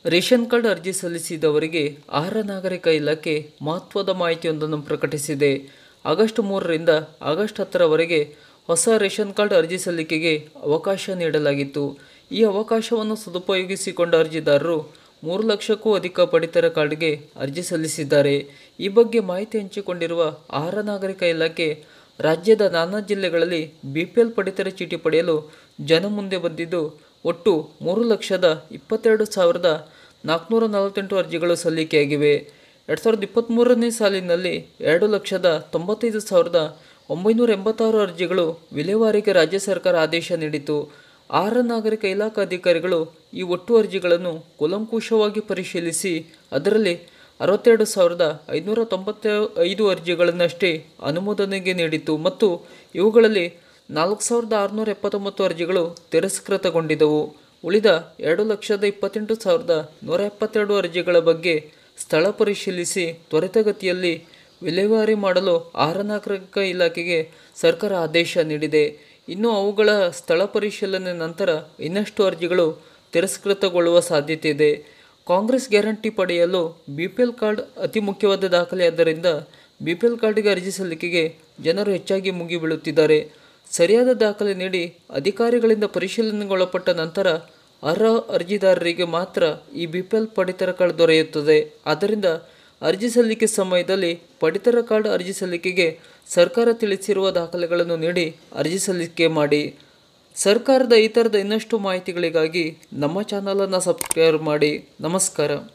Ration card ಅರ್ಜಿ ಸಲ್ಲಿಸಿದವರಿಗೆ ಆಹಾರ ನಾಗರಿಕ ಇಲಾಖೆ ಮಹತ್ವದ ಮಾಹಿತಿಯೊಂದನ್ನು ಪ್ರಕಟಿಸಿದೆ. ಆಗಸ್ಟ್ 3ರಿಂದ ಆಗಸ್ಟ್ 10ರವರೆಗೆ ಹೊಸ ರೇಷನ್ ಕಾರ್ಡ್ ಅರ್ಜಿ ಸಲ್ಲಿಕೆಗೆ ಅವಕಾಶ ನೀಡಲಾಗಿತ್ತು. ಈ ಅವಕಾಶವನ್ನು ಸದುಪಯೋಗಿಸಿಕೊಂಡ ಅರ್ಜಿದಾರರು 3 ಲಕ್ಷಕ್ಕೂ ಅಧಿಕ ಪಡಿತರ ಕಾರ್ಡ್ಗೆ ಅರ್ಜಿ ಸಲ್ಲಿಸಿದ್ದಾರೆ. ಈ ಬಗ್ಗೆ ಮಾಹಿತಿ ಹಂಚಿಕೊಂಡಿರುವ ಆಹಾರ ನಾಗರಿಕ ಇಲಾಖೆ ರಾಜ್ಯದ ನಾನಾ ಜಿಲ್ಲೆಗಳಲ್ಲಿ BPL ಪಡಿತರ ಚೀಟಿ ಪಡೆಯಲು ಜನ ಮುಂದೆ ಬಂದಿದ್ದು, ಒಟ್ಟು 3,22,448 ಅರ್ಜಿಗಳು ಸಲ್ಲಿಕೆಯಾಗಿವೆ. 2023ನೇ ಸಾಲಿನಲ್ಲಿ 2,95,986 ಅರ್ಜಿಗಳು ವಿಲೇವಾರಿಗೆ ರಾಜ್ಯ ಸರ್ಕಾರ ಆದೇಶ ನೀಡಿತು. ಆಹಾರ ನಾಗರಿಕ ಇಲಾಖಾ ಅಧಿಕಾರಿಗಳು ಈ ಒಟ್ಟು ಅರ್ಜಿಗಳನ್ನು ಕೂಲಂಕುಷವಾಗಿ ಪರಿಶೀಲಿಸಿ ಅದರಲ್ಲಿ 62,595 ಅರ್ಜಿಗಳನ್ನಷ್ಟೇ ಅನುಮೋದನೆಗೆ ನೀಡಿತು ಮತ್ತು ಇವುಗಳಲ್ಲಿ 4,679 ಅರ್ಜಿಗಳು ತಿರಸ್ಕೃತಗೊಂಡಿದ್ದವು. ಉಳಿದ 2,28,172 ಅರ್ಜಿಗಳ ಬಗ್ಗೆ ಸ್ಥಳ ಪರಿಶೀಲಿಸಿ ತ್ವರಿತಗತಿಯಲ್ಲಿ ವಿಲೇವಾರಿ ಮಾಡಲು ಆಹಾರ ನಾಗರಿಕ ಇಲಾಖೆಗೆ ಸರ್ಕಾರ ಆದೇಶ ನೀಡಿದೆ. ಇನ್ನು ಅವುಗಳ ಸ್ಥಳ ಪರಿಶೀಲನೆ ನಂತರ ಇನ್ನಷ್ಟು ಅರ್ಜಿಗಳು ತಿರಸ್ಕೃತಗೊಳ್ಳುವ ಸಾಧ್ಯತೆ ಇದೆ. ಕಾಂಗ್ರೆಸ್ ಗ್ಯಾರಂಟಿ ಪಡೆಯಲು BPL ಕಾರ್ಡ್ ಅತಿ ಮುಖ್ಯವಾದ ದಾಖಲೆಯಾದ್ದರಿಂದ BPL ಕಾರ್ಡ್ಗೆ ಅರ್ಜಿ ಸಲ್ಲಿಕೆಗೆ ಜನರು ಹೆಚ್ಚಾಗಿ ಮುಗಿಬೀಳುತ್ತಿದ್ದಾರೆ. ಸರಿಯಾದ ದಾಖಲೆ ನೀಡಿ ಅಧಿಕಾರಿಗಳಿಂದ ಪರಿಶೀಲನೆಗೊಳಪಟ್ಟ ನಂತರ ಅರ್ಹ ಅರ್ಜಿದಾರರಿಗೆ ಮಾತ್ರ ಈ BPL ಪಡಿತರ ಕಾರ್ಡ್ ದೊರೆಯುತ್ತದೆ. ಆದ್ದರಿಂದ ಅರ್ಜಿ ಸಲ್ಲಿಕೆ ಸಮಯದಲ್ಲಿ ಪಡಿತರ ಕಾರ್ಡ್ ಅರ್ಜಿ ಸಲ್ಲಿಕೆಗೆ ಸರ್ಕಾರ ತಿಳಿಸಿರುವ ದಾಖಲೆಗಳನ್ನು ನೀಡಿ ಅರ್ಜಿ ಸಲ್ಲಿಕೆ ಮಾಡಿ. ಸರ್ಕಾರದ ಈ ಥರದ ಇನ್ನಷ್ಟು ಮಾಹಿತಿಗಳಿಗಾಗಿ ನಮ್ಮ ಚಾನಲನ್ನು ಸಬ್ಸ್ಕ್ರೈಬ್ ಮಾಡಿ. ನಮಸ್ಕಾರ.